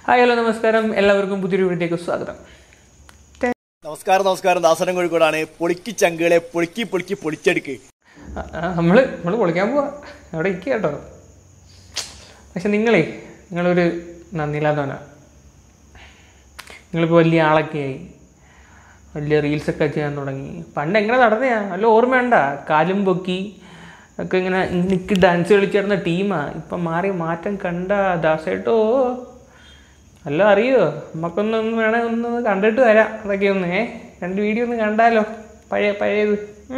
Hi hello നമസ്കാരം, എല്ലാവർക്കും പുതിയൊരു വീഡിയോയിലേക്ക് സ്വാഗതം. നമസ്കാരം ദാസനം കോഴിക്കോടാണ്. പൊളിക്ക് ചങ്കുകളെ പൊളിച്ചെടുക്ക്. നമ്മള് പൊളിക്കാൻ പോവാ, അവിടെ ഇരിക്കുക കേട്ടോ. പക്ഷെ നിങ്ങളൊരു നന്ദിയില്ലാത്തവനാ. നിങ്ങളിപ്പോൾ വലിയ ആളൊക്കെ ആയി, വലിയ റീൽസൊക്കെ ചെയ്യാൻ തുടങ്ങി. പണ്ട് എങ്ങനെ നടന്നയാ നല്ല ഓർമ്മയുണ്ട? കാലും പൊക്കി ഒക്കെ ഇങ്ങനെ എനിക്ക് ഡാൻസ് കളിച്ചിരുന്ന ടീമാ. ഇപ്പം മാറ്റം കണ്ട ദാസേട്ടോ അല്ല അറിയോ? നമുക്കൊന്ന് വേണേൽ ഒന്ന് കണ്ടിട്ട് വരാം. അതൊക്കെ ഒന്ന് രണ്ട് വീഡിയോ ഒന്ന് കണ്ടാലോ, പഴയത്.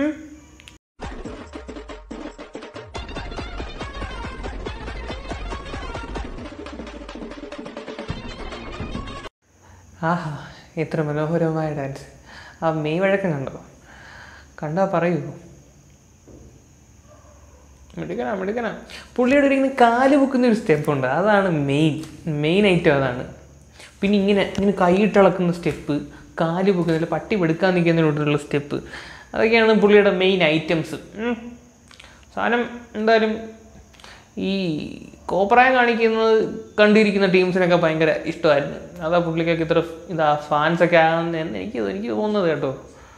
ആഹാ, എത്ര മനോഹരമായ ഡാൻസ്. ആ മെയ് വഴക്കം കണ്ടാ പറയൂ. മിടുക്കനാ. പുള്ളിയുടെ ഇങ്ങനെ കാല് പൊക്കുന്ന ഒരു സ്റ്റെപ്പുണ്ട്, അതാണ് മെയിൻ ഐറ്റം. അതാണ്. പിന്നെ ഇങ്ങനെ കൈയിട്ടിളക്കുന്ന സ്റ്റെപ്പ്, കാല് പൊക്കുന്നതിൽ പട്ടി വെടുക്കാൻ നിൽക്കുന്നതിനോട്ടുള്ള സ്റ്റെപ്പ്, അതൊക്കെയാണ് പുള്ളിയുടെ മെയിൻ ഐറ്റംസ്. സാധനം എന്തായാലും ഈ കോപ്രായം കണ്ടിരിക്കുന്ന ടീംസിനൊക്കെ ഭയങ്കര ഇഷ്ടമായിരുന്നു. അതാ പുള്ളിക്കൊക്കെ ഇത്ര ഫാൻസൊക്കെ ആകുന്നതെന്ന് എനിക്ക് തോന്നുന്നത് കേട്ടോ.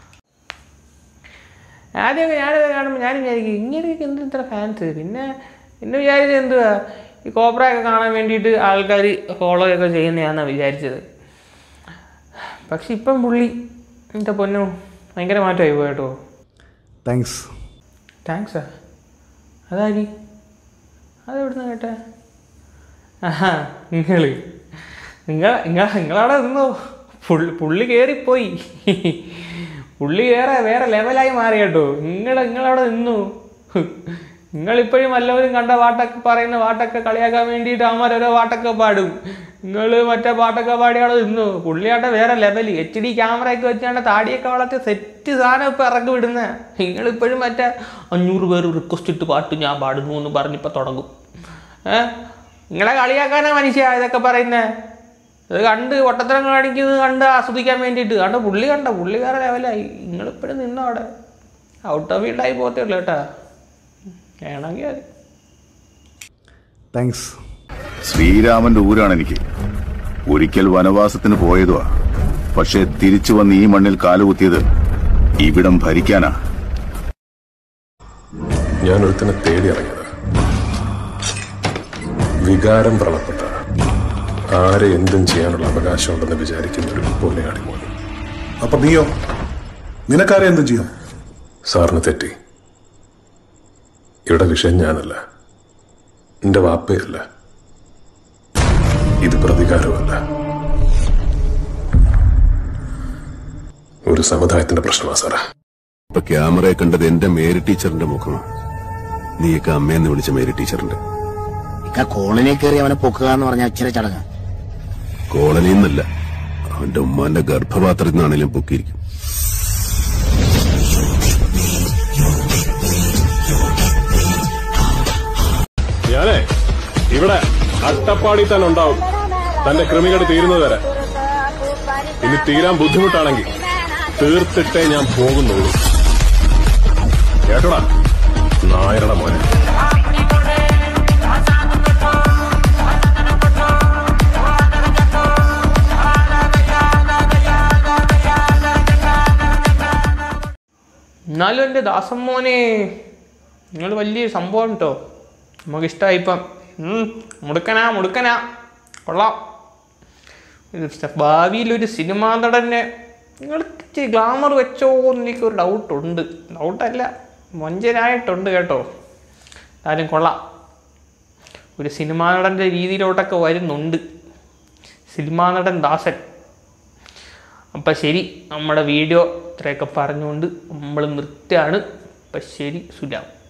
ആദ്യമൊക്കെ ഞാനത് കാണുമ്പോൾ ഞാനും വിചാരിക്കും ഇങ്ങനെയൊക്കെ ഇത്ര ഫാൻസ്. പിന്നെ വിചാരിച്ചത് എന്തുവാ, ഈ കോപ്രയൊക്കെ കാണാൻ വേണ്ടിയിട്ട് ആൾക്കാർ ഫോളോ ഒക്കെ ചെയ്യുന്നതാണെന്നാണ് വിചാരിച്ചത്. പക്ഷെ ഇപ്പം പുള്ളി എൻ്റെ പൊന്നോ ഭയങ്കര മാറ്റമായി പോയിട്ടോ. താങ്ക്സാ? അതാരി? അതെവിടുന്ന് കേട്ടെ? ആഹാ, നിങ്ങളവിടെ നിന്നോ? പുള്ളി കയറിപ്പോയി. പുള്ളി വേറെ ലെവലായി മാറി കേട്ടോ. നിങ്ങളവിടെ നിന്നു. നിങ്ങളിപ്പോഴും വല്ലവരും കണ്ട പറയുന്ന പാട്ടൊക്കെ കളിയാക്കാൻ വേണ്ടിയിട്ട് അവന്മാരോരോ പാട്ടൊക്കെ പാടും. നിങ്ങൾ മറ്റേ പാട്ടൊക്കെ പാടി അവിടെ നിന്നു. പുള്ളിയാട്ടെ വേറെ ലെവല്, HD ക്യാമറയൊക്കെ വെച്ചാണ്ട് താടിയൊക്കെ വളർത്തി സെറ്റ് സാധനം ഇപ്പം ഇറക്കി വിടുന്ന. നിങ്ങളിപ്പോഴും മറ്റേ 500 പേര് റിക്വസ്റ്റ് ഇട്ട് പാട്ട് ഞാൻ പാടുന്നു എന്ന് പറഞ്ഞിപ്പോൾ തുടങ്ങും. നിങ്ങളെ കളിയാക്കാനാ മനുഷ്യ ഇതൊക്കെ പറയുന്നത്. അത് കണ്ട് ഒട്ടത്തരം കാണിക്കുന്നത് കണ്ട് ആസ്വദിക്കാൻ വേണ്ടിയിട്ട്. പുള്ളി വേറെ ലെവലായി. നിങ്ങളിപ്പോഴും നിന്നോ അവിടെ. ഔട്ട് ഓഫ് ഫീൽഡായി പോകത്തേ ഉള്ളൂ കേട്ടാ. വേണമെങ്കിൽ അത്. താങ്ക്സ്. ശ്രീരാമന്റെ ഊരാണ് എനിക്ക്. ഒരിക്കൽ വനവാസത്തിന് പോയതുവാ. പക്ഷെ തിരിച്ചു വന്ന് ഈ മണ്ണിൽ കാലുകുത്തിയത് ഇവിടം ഭരിക്കാനാ. ഞാൻ ഒരുത്തനെ തേടി ഇറങ്ങിയത്. വികാരം വ്രണപ്പെട്ട ആരെ എന്തും ചെയ്യാനുള്ള അവകാശമുണ്ടെന്ന് വിചാരിക്കുന്ന ഒരു പോലെയാണ് മോൻ. അപ്പൊ നീയോ? നിനക്കാരെ എന്തും ചെയ്യാം? സാറിന് തെറ്റി. ഇവിടെ വിഷയം ഞാനല്ല, എന്റെ വാപ്പയല്ല, ഇത് പ്രതികാരമല്ല, ഒരു സമുദായത്തിന്റെ പ്രശ്നമാ സാറേ. ഇപ്പൊ ക്യാമറയെ കണ്ടത് എന്റെ മേരി ടീച്ചറിന്റെ മുഖമാണ്. നീയൊക്കെ അമ്മയെന്ന് വിളിച്ച മേരി ടീച്ചറിന്റെ. കോളനി കയറി അവനെ പൊക്കുക എന്ന് പറഞ്ഞ അച്ഛനെ ചടങ്ങ്. കോളനിന്നല്ല, അവന്റെ ഉമ്മാന്റെ ഗർഭപാത്രത്തിൽ നിന്നാണെങ്കിലും പൊക്കിയിരിക്കും. ഞാനേ ഇവിടെ അട്ടപ്പാടി തന്നെ ഉണ്ടാവും, തന്റെ കൃമികട് തീരുന്നത് വരെ. ഇനി തീരാൻ ബുദ്ധിമുട്ടാണെങ്കിൽ തീർത്തിട്ടേ ഞാൻ പോകുന്നുള്ളൂ. കേട്ടോടാ നായരുടെ മോനെ. എന്നാലും എൻ്റെ ദാസം മോനെ, നിങ്ങൾ വലിയ സംഭവം കേട്ടോ. നമുക്കിഷ്ടമായി. ഇപ്പം മുടുക്കനാ കൊള്ളാം. ഭാവിയിലൊരു സിനിമാ നടനെ നിങ്ങൾക്ക് ഗ്ലാമർ വെച്ചോ എന്ന് എനിക്കൊരു ഡൗട്ടുണ്ട്. ഡൗട്ടല്ല, മൊഞ്ചനായിട്ടുണ്ട് കേട്ടോ. എന്തായാലും കൊള്ളാം. ഒരു സിനിമാ നടൻ്റെ രീതിയിലോട്ടൊക്കെ വരുന്നുണ്ട് സിനിമാ നടൻ ദാസൻ. അപ്പം ശരി, നമ്മുടെ വീഡിയോ ഇത്രയൊക്കെ പറഞ്ഞുകൊണ്ട് നമ്മൾ നിർത്തുകയാണ്. അപ്പം ശരി, സുലാം.